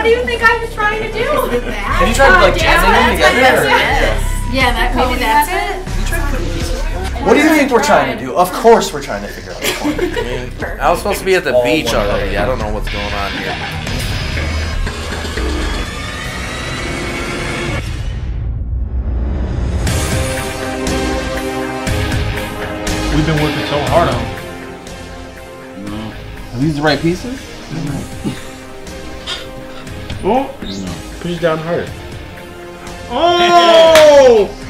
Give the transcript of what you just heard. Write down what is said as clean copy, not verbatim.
What do you think I was trying to do? Have you tried like jamming them together? Yeah, maybe that's it. What do you think we're trying to do? Of course we're trying to figure out the point. I was supposed to be at the beach already. I don't know what's going on here. We've been working so hard on them. Are these the right pieces? Oh! Push it down harder. Oh!